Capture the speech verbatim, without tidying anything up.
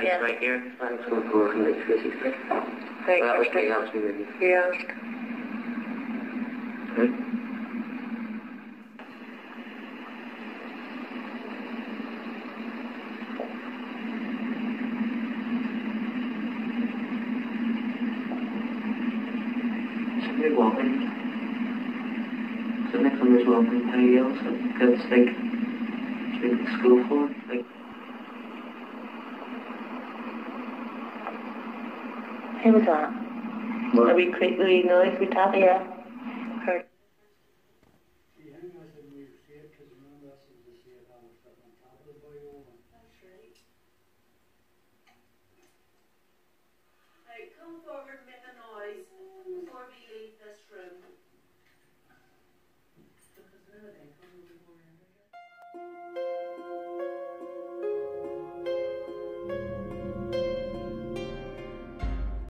yeah. right here. I'm just going to work in electricity. Right. Well, that was me, that was me, maybe. Yeah. Right? Somebody walking. So next one was walking high else, and that's like, should be school for, like. Who was that? What? Are we create the noise we tap? Yeah. Heard. Come forward, make a noise.